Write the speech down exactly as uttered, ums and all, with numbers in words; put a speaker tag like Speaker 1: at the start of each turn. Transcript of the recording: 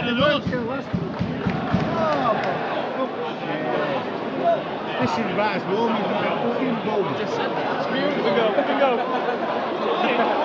Speaker 1: better than us.
Speaker 2: This is about as warm as my fucking boat.
Speaker 1: Just said that. It's beautiful. Bingo, bingo.